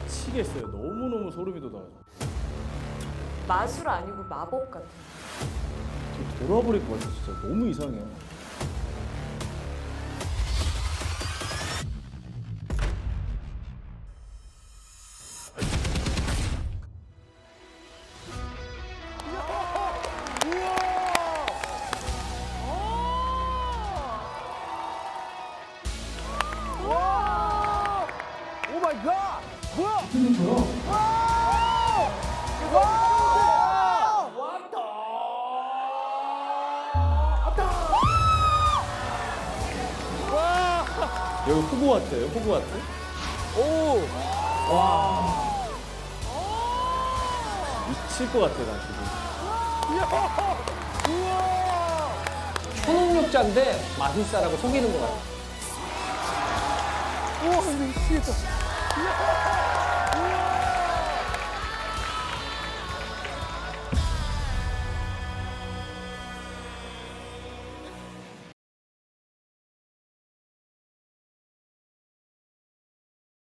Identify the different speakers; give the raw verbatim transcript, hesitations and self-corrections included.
Speaker 1: 미치겠어요. 너무너무 소름이 돋아요.
Speaker 2: 마술 아니고 마법 같은.
Speaker 1: 돌아버릴 것 같아, 진짜. 너무 이상해요.
Speaker 3: 오 마이 갓! 뭐야?
Speaker 1: 여기 호그와트예요, 호그와트?
Speaker 3: 오!
Speaker 1: 미칠 것 같아요, 나 지금.
Speaker 4: 초능력자인데 마술사라고 속이는 것 같아.
Speaker 3: 우와, 미치겠다.